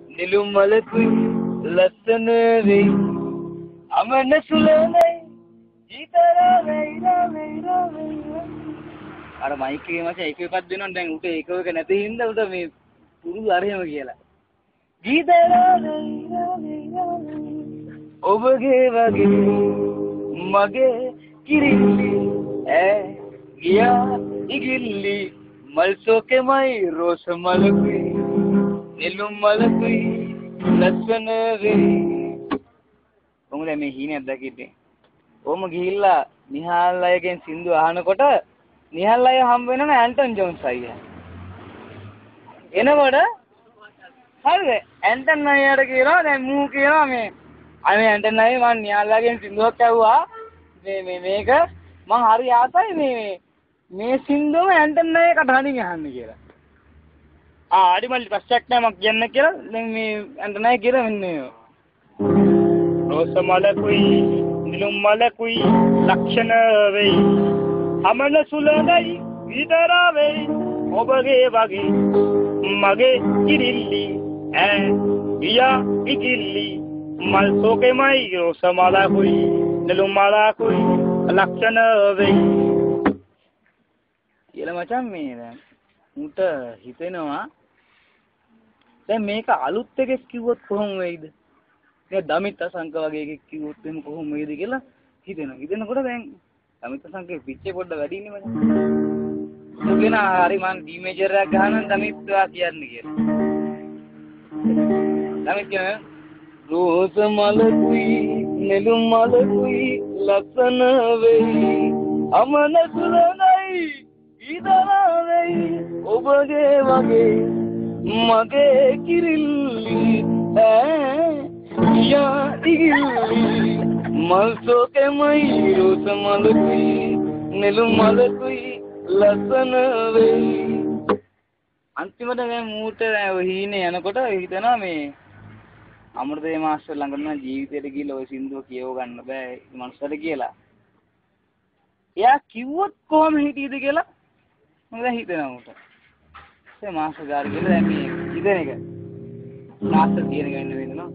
නිලුම් මලකුයි ලස්සන වෙයි අමන සුලනයි අර මයික් එකේ මචං එක එකක් දෙනවා දැන් උට එක එක නැති හින්දා උට මේ පුරුදු අරහෙම කියලා ඔබගේ වගේ මගේ කිරිල්ලි ඈ ගියා ඉගිල්ලි මල් සෝකෙමයි රෝස මලකුයි නිලුම් මලකුයි ලස්සන වෙයි කොහොමද මේ හීනයක් දැකින්නේ ඔහොම ගිහිල්ලා නිහාල් අයගෙන් සින්දු අහනකොට නිහාල් අය හම්බ වෙනවා ඇන්ටන් ජෝන්ස් අයියා. එනකොට හරිද? ඇන්ටන් අයියාට කියනවා දැන් මූ කියනවා මේ අනේ ඇන්ටන් අයියා මම නිහාල් අයගෙන් සින්දුවක් ඇහුවා. මේක මම හරි ආසයි මේ සින්දුවම ඇන්ටන් අයියා කටහඬින් අහන්න කියලා. අඩිමල්ලි ප්‍රශ්නයක් නෑ මම කියන්න කියලා. දැන් මේ ඇන්ටන් අයියා කියලා මෙන්න රෝස මලකුයි නිලුම් මලකුයි ලක්ෂණ වෙයි අමන සුලනයි විතර වෙයි ඔබගේ වගේ මගේ කිරිල්ලි ඈ ගියා ඉකිල්ලි මල් සෝකෙමයි රෝස මලකුයි නිලුම් මලකුයි ලක්ෂණ වෙයි කියලා මචං මේ දැන් උන්ට හිතෙනවා දැන් මේක අලුත් එකක් කිව්වොත් කොහොම වෙයිද මේ දමිත සංක වගේ එකක් කිව්වොත් එහෙම කොහොම වෙයිද කියලා හිතෙනවා. හිතෙනකොට දැන් දමිත සංකේ පිච්චේ පොඩ්ඩ වැඩි ඉන්නේ මචං. දුගෙන හරි මං ඩී මේජර් එකක් ගහනවා දමිත්වා කියන්නේ කියලා. දමිත් කියන්නේ රෝස මලකුයි නෙළුම් මලකුයි ලස්සන වෙයි අමන සුලනයි ඊදලා වෙයි ඔබගේ වගේ මගේ කිරිල්ලි ඈ යා ඉගිල්ලි මල් සෝකෙමයි රෝස මලකුයි නෙළුම් මලකුයි ලස්සන වෙයි අන්තිමට මේ මූට හීනේ යනකොට හිතනවා මේ අමෘතේ මාස්ටර් ළඟ නම් ජීවිතේට ගිහලා ওই සින්දුව කියව ගන්න බෑ මනුස්සයට කියලා. එයා කිව්වොත් කොහොම හිටියද කියලා මම දැන් හිතනවා උට. ඒ මාස්ටර් ගාර කියලා දැන් මේ හිතන එක. මාස්ටර් කියන එක ඉන්න වෙනවා.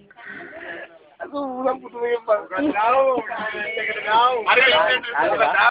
Aku ulang putus